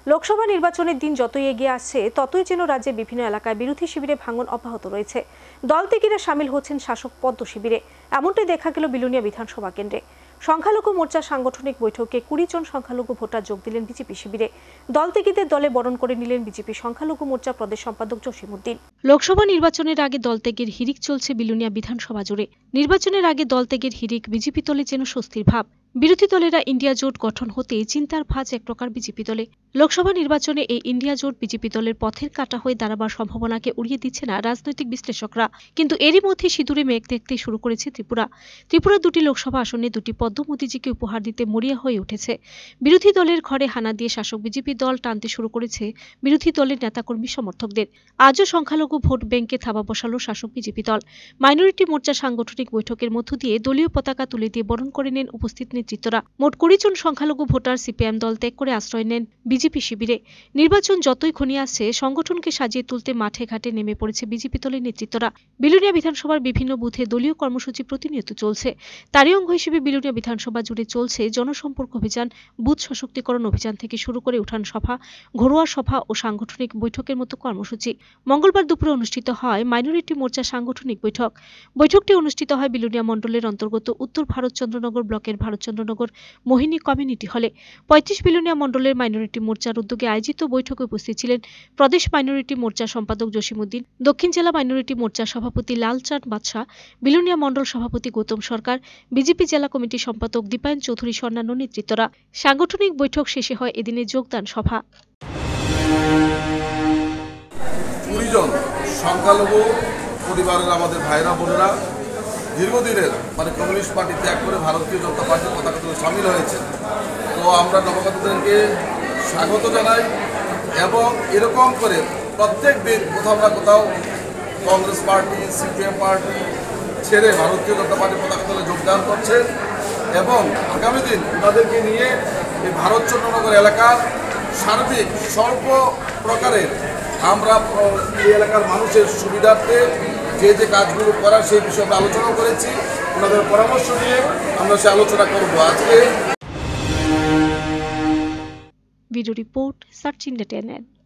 লোকসভা নির্বাচনের দিন যতই এগিয়ে আসছে ততই যেন রাজ্যের বিভিন্ন এলাকায় বিরোধী শিবিরে ভাঙন অব্যাহত রয়েছে। দল ত্যাগীরা সামিল হচ্ছেন শাসক পদ্ম শিবিরে। এমনটাই দেখা গেল বিলুনিয়া বিধানসভা কেন্দ্রে। সংখ্যালঘু মোর্চার সাংগঠনিক বৈঠকে 20 জন সংখ্যালঘু ভোটার যোগ দিলেন বিজেপি শিবিরে। দল ত্যাগীদের দলে বরণ করে নিলেন বিজেপি সংখ্যালঘু মোর্চা প্রদেশ সম্পাদক জসিমউদ্দিন। লোকসভা নির্বাচনের আগে দল ত্যাগের হিড়িক চলছে বিলুনিয়া বিধানসভা জুড়ে। নির্বাচনের আগে দল ত্যাগের হিড়িক বিজেপি দলে যেন স্বস্তির ভাব। বিরোধী দলেরা ইন্ডিয়া জোট গঠন হতে চিন্তার ভাঁজ এক প্রকার বিজেপি দলে। লোকসভা নির্বাচনে এই ইন্ডিয়া জোট বিজেপি দলের পথের কাঁটা হয়ে দাঁড়াবার সম্ভাবনাকে উড়িয়ে দিচ্ছে না রাজনৈতিক বিশ্লেষকরা। কিন্তু এরই মধ্যে সিঁদুরে মেঘ দেখতে শুরু করেছে ত্রিপুরা। ত্রিপুরা 2টি লোকসভা আসনে 2টি পদ্ম মোদিজিকে উপহার দিতে মরিয়া হয়ে উঠেছে। বিরোধী দলের ঘরে হানা দিয়ে শাসক বিজেপি দল টানতে শুরু করেছে বিরোধী দলের নেতাকর্মী সমর্থকদের। আজও সংখ্যালঘু ভোট ব্যাংকে থাবা বসালো শাসক বিজেপি দল। মাইনরিটি মোর্চা সাংগঠনিক বৈঠকের মধ্য দিয়ে দলীয় পতাকা তুলে দিয়ে বরণ করে নেন উপস্থিত নেতৃত্বরা। মোট 20 জন সংখ্যালঘু ভোটার সিপিএম দল ত্যাগ করে আশ্রয় নেন বিজেপি শিবিরে। নির্বাচন যতই ঘনিয়ে আসছে সংগঠনকে সাজিয়ে তুলতে মাঠে ঘাটে নেমে পড়েছে বিজেপি দলের নেতৃত্বরা। বিলুনিয়া বিধানসভার বিভিন্ন বুথে দলীয় কর্মসূচি প্রতিনিয়ত চলছে। তারই অঙ্গ হিসেবে বিলুনিয়া বিধানসভা জুড়ে চলছে জনসম্পর্ক অভিযান, বুথ সশক্তিকরণ অভিযান থেকে শুরু করে উঠান সভা, ঘরোয়া সভা ও সাংগঠনিক বৈঠকের মতো কর্মসূচি। মঙ্গলবার দুপুরে অনুষ্ঠিত হয় মাইনরিটি মোর্চা সাংগঠনিক বৈঠক। বৈঠকটি অনুষ্ঠিত হয় বিলুনিয়া মণ্ডলের অন্তর্গত উত্তর ভারতচন্দ্রনগর ব্লকের ভারতচন্দ্রনগর মোহিনী কমিউনিটি হলে। 35 বিলুনিয়া মণ্ডলের মাইনরিটি মোর্চার উদ্যোগে আয়োজিত বৈঠকে উপস্থিত ছিলেন প্রদেশ মাইনরিটি মোর্চা সম্পাদক জসিমউদ্দিন, দক্ষিণ জেলা মাইনরিটি মোর্চা সভাপতি লালচাঁদ বাদশাহ, বিলুনিয়া মণ্ডল সভাপতি গৌতম সরকার, বিজেপি জেলা কমিটি সম্পাদক দীপায়ন চৌধুরী সহ অন্যান্য নেতৃত্বরা। সাংগঠনিক বৈঠক শেষে হয় এদিনের যোগদান সভা। 20 জন সংখ্যালঘু পরিবারের আমাদের ভাইরা বোনেরা দীর্ঘদিনের কমিউনিস্ট পার্টি ত্যাগ করে ভারতীয় জনতা পার্টির পতাকা তুলে সামিল হয়েছে। তো আমরা নবগতদেরকে স্বাগত জানাই এবং এরকম করে প্রত্যেক দিন কোথাও না কোথাও কংগ্রেস পার্টি, সিপিএম পার্টি ছেড়ে ভারতীয় জনতা পার্টির পতাকা তুলে যোগদান করছেন এবং আগামী দিন ওনাদেরকে নিয়ে এই ভারতচন্দ্রনগর এলাকার সার্বিক স্বল্প প্রকারের আমরা এই এলাকার মানুষের সুবিধার্থে যে কাজগুলো করার সেই বিষয়ে আমরা আলোচনা করেছি। ওনাদের পরামর্শ নিয়ে আমরা সে আলোচনা করব আজকে। Video report searching the Tenet.